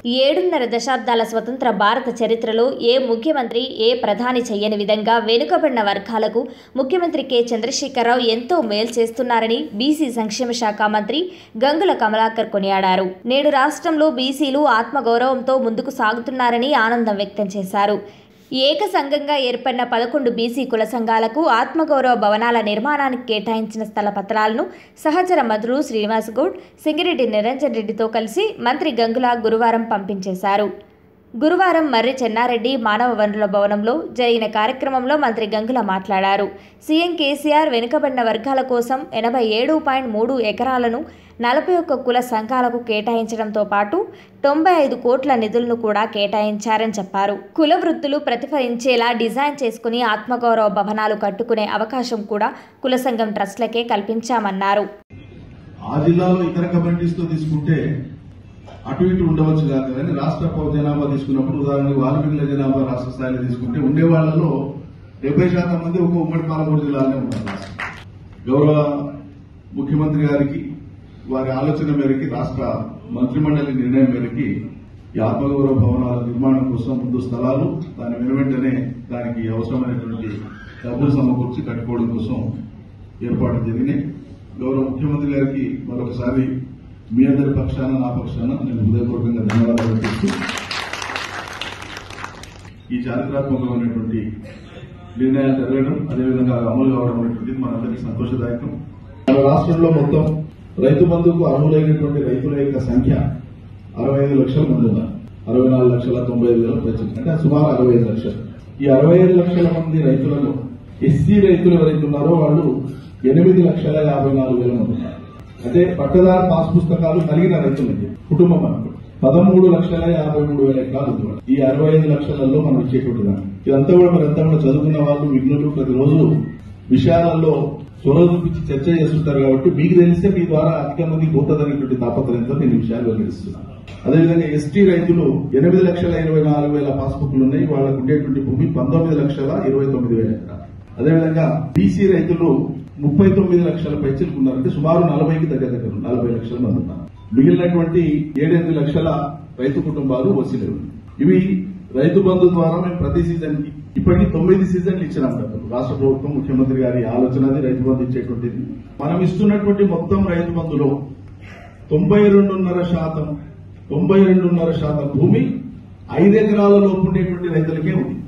7.5 దశాబ్దాల స్వతంత్ర భారత చరిత్రలో ఏ ముఖ్యమంత్రి ఏ ప్రధాని చేయని విధంగా వెనుకబడిన వర్గాలకు ముఖ్యమంత్రి కె చంద్రశేఖరరావు ఎంతో మేలు చేస్తున్నారని బీసీ సంక్షేమ శాఖ మంత్రి గంగుల కమలాకర్ కొనియాడారు. నేడు రాష్ట్రంలో బీసీలు ఆత్మగౌరవంతో ముందుకు సాగుతున్నారని ఆనందం వ్యక్తం చేశారు. ఏకసంఘంగా ఏర్పడిన 11 బీసీ కుల సంఘాలకు ఆత్మగౌరవ భవనాల నిర్మాణానికి కేటాయించిన స్థల పత్రాలను సహచర మంత్రులు శ్రీనివాస్ గౌడ్, సింగిరెడ్డి నిరంజన్ రెడ్డితో కలిసి మంత్రి గంగుల గురువారం పంపించేశారు. గురువారం మర్రి చెన్నారెడ్డి మానవ వనరుల భవనంలో జరిగిన కార్యక్రమంలో మంత్రి గంగుల మాట్లాడారు. సీఎం కేసీఆర్ వెనుకబడిన వర్గాల కోసం 87.3 ఎకరాలను 41 కుల సంఘాలకు కేటాయించడంతో పాటు 95 కోట్ల నిధులను కూడా కేటాయించారని చెప్పారు. కుల వృత్తులు ప్రతిఫలించేలా డిజైన్ చేసుకుని ఆత్మగౌరవ భవనాలు కట్టుకునే అవకాశం కూడా కుల సంఘం ట్రస్ట్లకే కల్పించామన్నారు. ఆ జిల్లాలో ఇతర కమ్యూనిటీస్తో తీసుకుంటే అటు ఇటు ఉండవచ్చు కానీ రాష్ట్ర జనాభా తీసుకున్నప్పుడు ఉదాహరణకు వాల్మీకుల జనాభా రాష్ట్ర స్థాయిలో తీసుకుంటే ఉండే వాళ్లలో 70% మంది ఒక ఉమ్మడి పాలమూరు జిల్లాలోనే ఉంటారు. గౌరవ ముఖ్యమంత్రి గారికి వారి ఆలోచన మేరకి రాష్ట్ర మంత్రిమండలి నిర్ణయం మేరకి ఈ ఆత్మగౌరవ భవనాల నిర్మాణం కోసం ముందు స్థలాలు దాని వెనువెంటనే దానికి అవసరమైనటువంటి డబ్బులు సమకూర్చి కట్టుకోవడం కోసం ఏర్పాటు జరిగినాయి. గౌరవ ముఖ్యమంత్రి గారికి మరొకసారి మీ అందరి పక్షాన నా పక్షాన నేను హృదయపూర్వకంగా ధన్యవాదాలు చెప్తూ ఈ చారిత్రాత్మకమైనటువంటి నిర్ణయాలు జరగడం అదేవిధంగా అమలు కావడం అనేటువంటిది మనందరికీ సంతోషదాయకం. మన రాష్ట్రంలో మొత్తం రైతు బంధుకు అర్హులైనటువంటి రైతుల యొక్క సంఖ్య 65 లక్షల మంది ఉన్నారు. 64,95,000 ప్రజలు అంటే సుమారు 65 లక్షలు. ఈ 65 లక్షల మంది రైతులలో ఎస్సీ రైతులు ఎవరైతే ఉన్నారో వాళ్ళు 8,54,000 మంది ఉన్నారు. అంటే పట్టదారు పాస్ పుస్తకాలు కలిగిన రైతులకి కుటుంబం అనుకో 13,53,000 ఎకరాలు ఉంది. ఈ 65 లక్షలలో మనం ఇచ్చేటువంటి దాన్ని ఇదంతా కూడా మరంతా కూడా చదువుకున్న వాళ్ళు విఘ్నులు ప్రతిరోజు విషయాలలో చొరవ చూపించి చర్చ చేస్తుంటారు కాబట్టి మీకు తెలిస్తే మీ ద్వారా అధిక మంది పోతుందనేటువంటి తాపత్రయంతో నేను విషయాలు వెల్లడిస్తున్నాను. అదేవిధంగా ఎస్టీ రైతులు 8,24,000 పాస్బుక్లు ఉన్నాయి. వాళ్ళకు ఉండేటువంటి భూమి 19,29,000 ఎకరాలు. అదేవిధంగా బీసీ రైతులు 39 లక్షల పైచలకు ఉన్నారు. అంటే సుమారు 40కి దగ్గర 40 లక్షల మంది ఉన్నారు. మిగిలినటువంటి 7-8 లక్షల రైతు కుటుంబాలు వసీలు. ఇవి రైతు బంధు ద్వారా మేము ప్రతి సీజన్ కి ఇప్పటికీ 9 సీజన్లు ఇచ్చినాం. రాష్ట్ర ప్రభుత్వం ముఖ్యమంత్రి గారి ఆలోచనది రైతు బంధు ఇచ్చేటువంటిది. మనం ఇస్తున్నటువంటి మొత్తం రైతు బంధులో 92.5% భూమి 5 ఎకరాల లోపు ఉండేటువంటి రైతులకే ఉంది.